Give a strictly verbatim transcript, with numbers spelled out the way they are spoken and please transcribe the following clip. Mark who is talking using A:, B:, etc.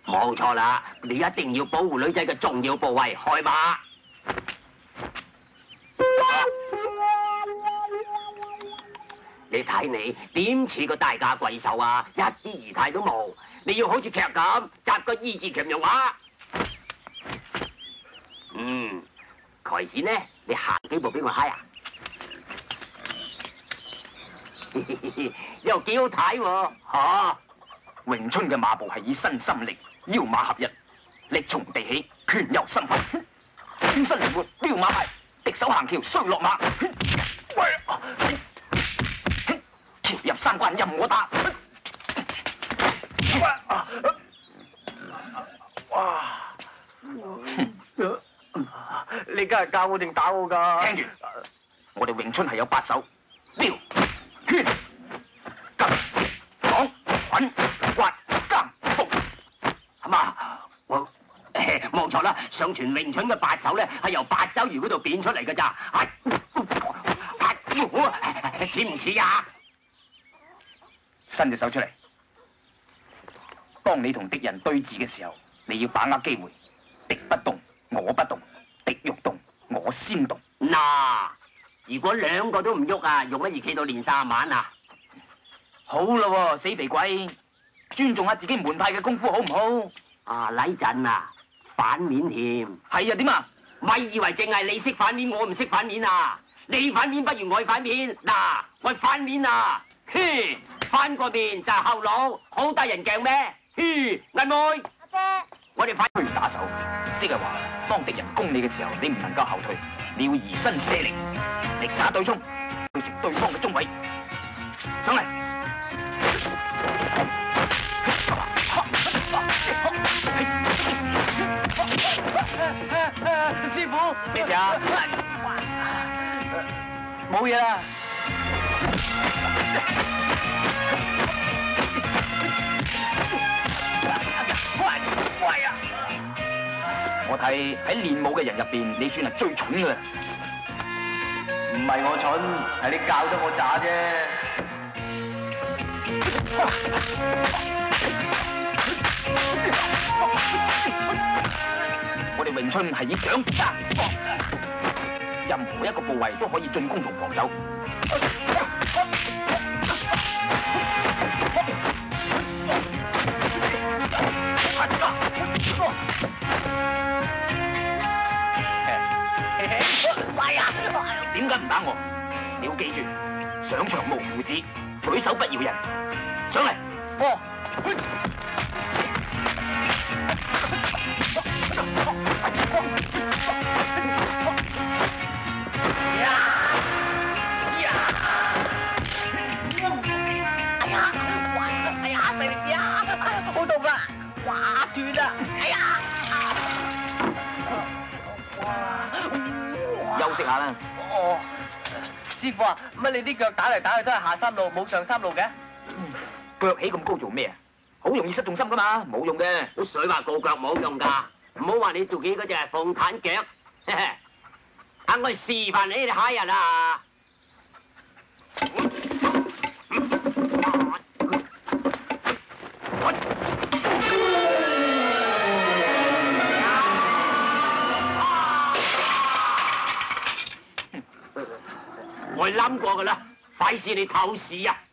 A: 冇錯啦，你一定要保護女仔嘅重要部位，開馬。你睇你點似個大家貴獸啊，一啲儀態都冇。你要好似劇咁，集個意志強人話。嗯，開始呢，你行幾步俾我睇啊？又幾好睇喎，嚇！
B: 詠春嘅馬步係以身心力，腰馬合一，力從地起，拳由心發，轉身靈活，撩馬排，敵手行橋須落馬，橋入三關任我打。
C: 哇！你梗係教我定打我㗎？
B: 聽住，我哋詠春係有八手，撩、圈、夾、擋、滾、刮、夾、伏，係嘛？
A: 我冇錯啦，上傳詠春嘅八手咧係由八爪魚嗰度變出嚟㗎咋？似唔似啊？
B: 伸隻手出嚟。當你同敵人對峙嘅時候，你要把握機會，敵不動，我不動；敵欲動，我先動。
A: 嗱，如果兩個都唔喐啊，用乜嘢企到練三晚啊？
B: 好啦，死肥鬼，尊重下自己門派嘅功夫好唔好？
A: 啊，禮陣啊，反面添。係啊，點啊？咪以為淨係你識反面，我唔識反面啊？你反面不如我反面。嗱，我反面啊，嘿，翻個面就係後腦，好得人驚咩？嘿，阿妹，阿姐，我哋反
B: 推打手，即係話當敵人攻你嘅時候，你唔能夠後退，你要移身射力，力打對衝，對食對方嘅中位。上嚟。
C: 師傅，
B: 咩事啊？
C: 冇嘢啦。喂啊！
B: 我睇喺練武嘅人入邊，你算係最蠢嘅啦。
C: 唔係我蠢，係你教得我渣啫。
B: 我哋詠春係以掌揸，任何一個部位都可以進攻同防守。點解唔打我？你要記住，上場無父子，舉手不饒人。上嚟，哦。
C: 好痛啊！哇，斷啦！哎呀！哇！
B: 休息下啦。
C: 哦，師傅啊，乜你啲腳打嚟打去都係下三路，冇上三路嘅？
B: 嗯，腳起咁高做咩啊？好容易失重心噶嘛，冇用嘅。
A: 都水話告腳冇用㗎，唔好話你自己嗰隻鳳彈腳。等我示範你哋蝦人啊！我諗過㗎啦，費事你透視啊！